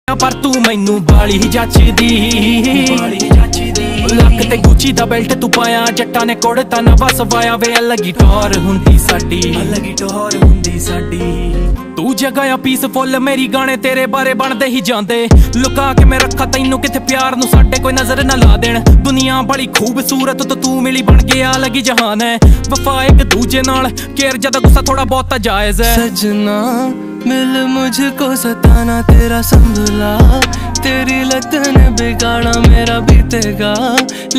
पर तू मैनू बाली जचदी लक ते गुची दा बेल्ट तू पाया जट्टा ने कोड़ता नवा सवाया वे अलग टोर हुंदी साडी तू जगह पीस फुल मेरी गाने तेरे बारे बनदे ही जांदे लुका के मैं रखा तैनू किथे प्यार नू साडे कोई नजर ना ला देन दुनिया बड़ी खूबसूरत तो तू मिली बन गया अलग जहान है वफा एक दूजे नाल केर जदा गुस्सा थोड़ा बहुत जायज है सजना मिल मुझको सताना तेरा संभला तेरी लत ने बिगाड़ा मेरा बीतेगा।